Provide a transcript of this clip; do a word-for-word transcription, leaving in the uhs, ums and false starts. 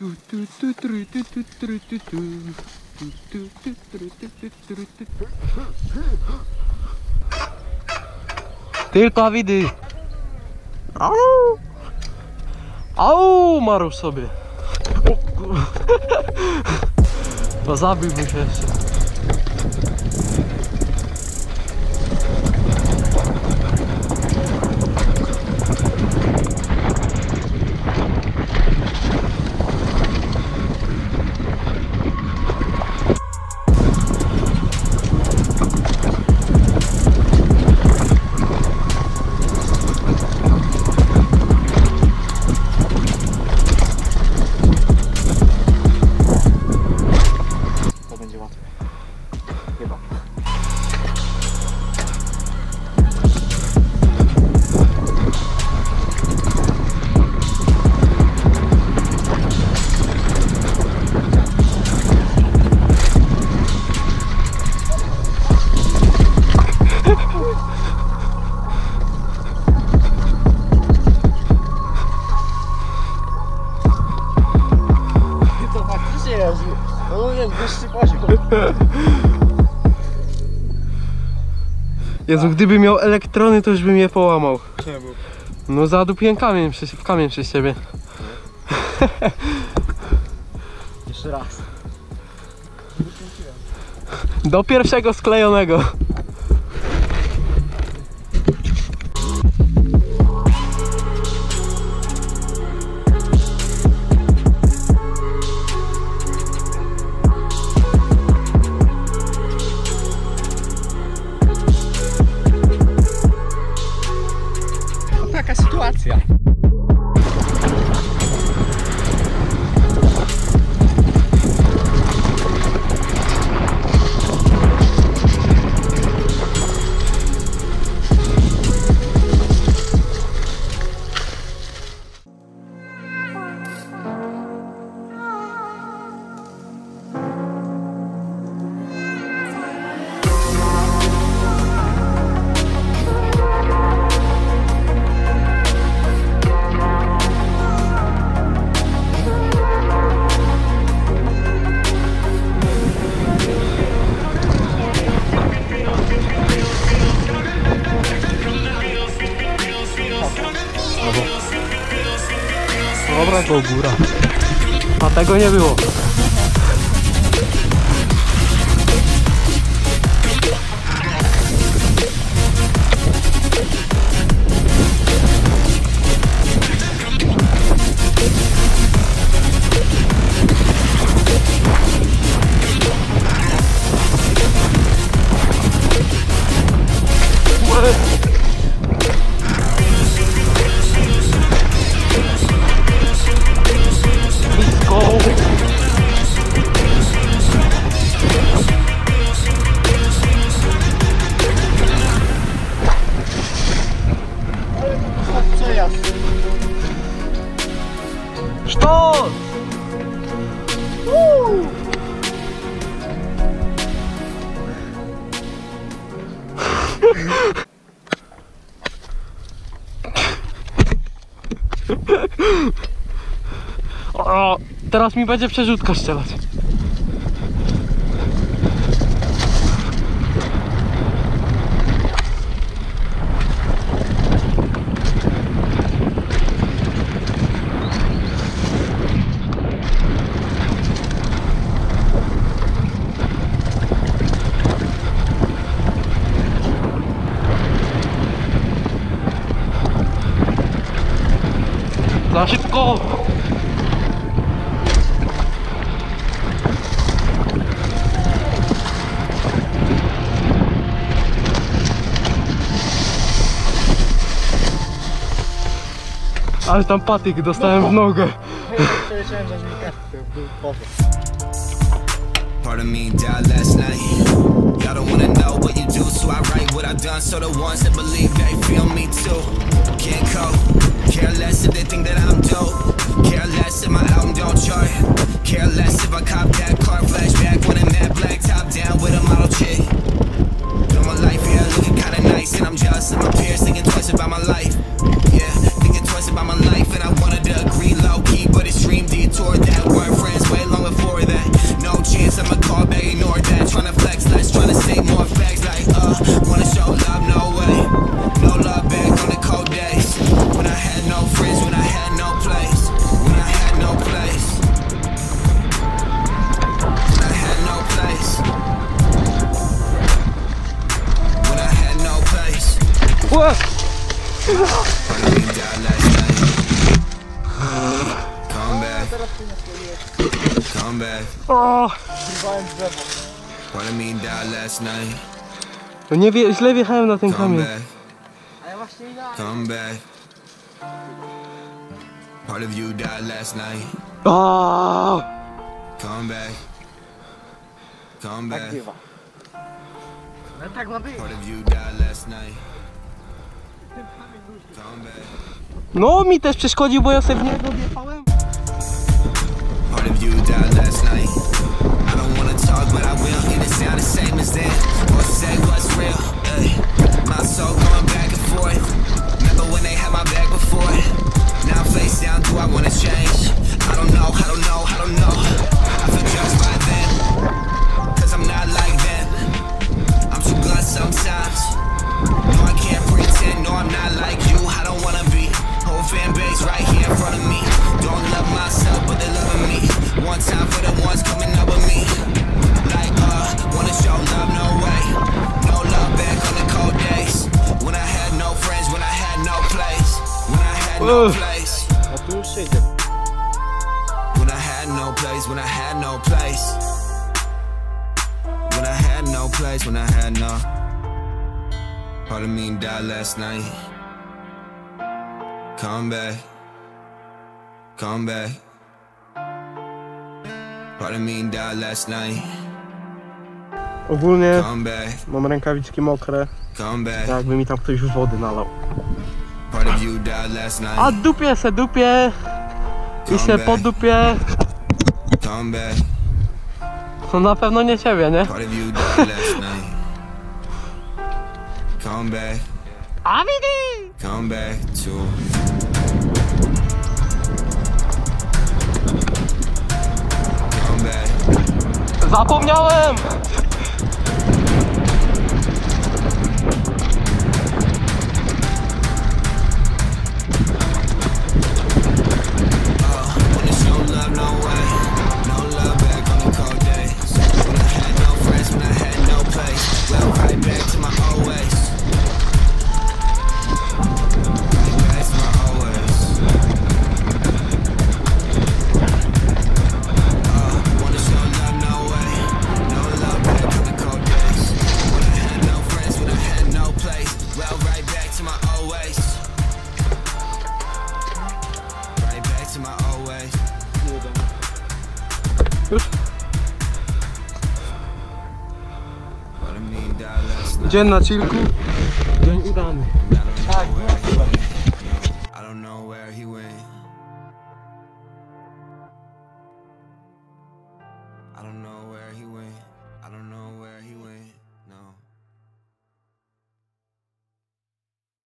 Tylko widy. Au! Au, Marusz sobie. To zabiłby się jeszcze. Jezu, gdyby miał elektrony, to już bym je połamał. No zadupiłem kamień przy, w kamień przez siebie. Jeszcze raz. Do pierwszego sklejonego. Taka sytuacja. Dobra, to góra. A tego nie było. Что? O, teraz mi będzie przerzutka strzelać. Za szybko! Ale tam patyk dostałem w nogę. Part of me died last night. Y'all don't wanna know what you do, so I write what I've done. So the ones that believe they feel me too. Can't cope. Care less if they think that I'm dope. Care less if my album don't chart. Care less if I cop that car flashback when I'm that black top down with a model chick. Know my life, yeah, looking kinda nice, and I'm jealous of my peers thinking twice about my life. Yeah, thinking twice about my life, and I wanted to agree low key, but it's dream detour that way. Come back. O! Part of me died last night. No nie wie, źle wjechałem na ten Come kamień. back. Come back. Part of you died last night. O! Come back. Come back. Tak bywa. No tak ma być. Part of you died last night. Come back. No mi też przeszkodził, bo ja sobie w niego wjechałem. Part of you died last night. I don't wanna talk, but I will. And it sound the same as then. Or say what's real. Ay. My soul going back and forth. Remember when they had my back before? Now I'm face down, do I wanna change? I don't know, I don't know, I don't know. I feel judged by them, cause I'm not like them. I'm too blunt sometimes. No, I can't pretend, no, I'm not like you. I don't wanna be. Whole fan base right here in front of me. Don't love myself, but they loving me. One time for the ones coming up with me. Like, uh, wanna show love, no way. No love back on the cold days. When I had no friends, when I had no place. When I had no Ugh. place. A tu już idzie. When I had no place, when I had no place. When I had no place, when I had no. Part of me died last night. Come back. Come back. Part of me died last night. Ogólnie Come back. mam rękawiczki mokre, Come back. jakby mi tam ktoś wody nalał. Part of you died last night. A dupię se dupię i się podupię. Come back. To na pewno nie ciebie, nie? Part of you died last night. Come back. A widzi! Come back to. Come back. Zapomniałem! Wanna show love, no way. No love back on the cold days. When I had no friends, when I had no place. Well, right back to my old ways. Right back to my old ways. Uh, wanna show love, no way. No love back on the cold days. When I had no friends, when I had no place. Well, right back to my old ways. Right back to my old ways. Już? What I mean, died last night. Dzień na chillku. Dzień udany. I don't know where he went. I don't know where he